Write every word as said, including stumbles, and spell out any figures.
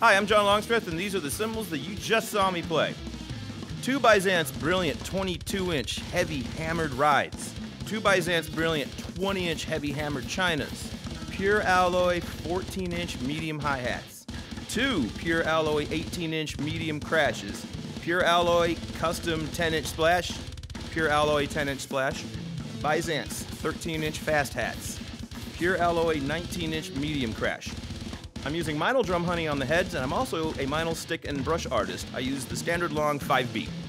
Hi, I'm John Longsmith, and these are the cymbals that you just saw me play. Two Byzance Brilliant twenty-two inch heavy hammered rides. Two Byzance Brilliant twenty inch heavy hammered chinas. Pure alloy fourteen inch medium hi-hats. Two Pure alloy eighteen inch medium crashes. Pure alloy custom ten inch splash. Pure alloy ten inch splash. Byzance thirteen inch fast hats. Pure alloy nineteen inch medium crash. I'm using Meinl drum honey on the heads, and I'm also a Meinl stick and brush artist. I use the standard long five beat.